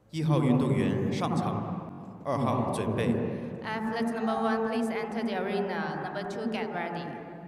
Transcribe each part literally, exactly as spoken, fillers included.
一号运动员上场，二号准备。 Athlete number one, please enter the arena. Number two, get ready.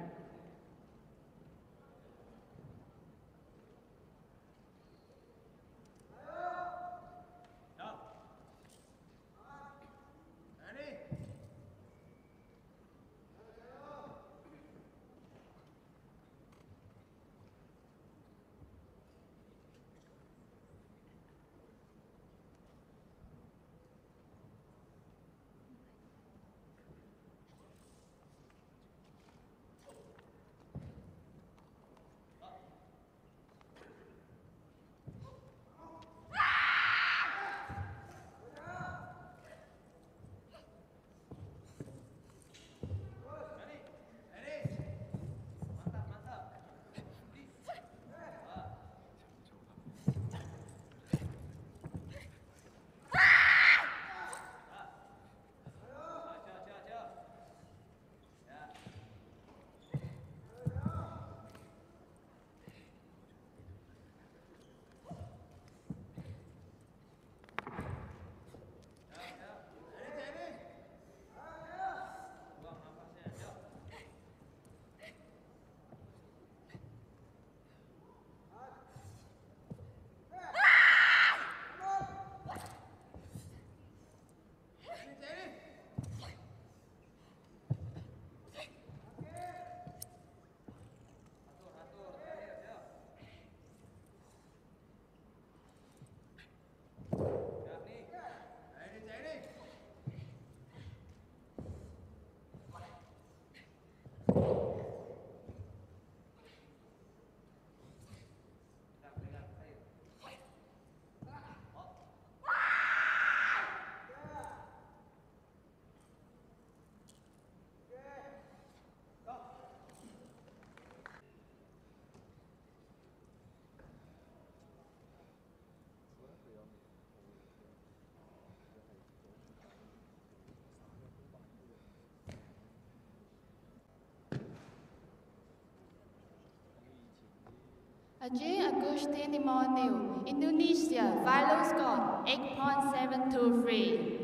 Ajay Agustin Immanuel, Indonesia, final score eight point seven two three.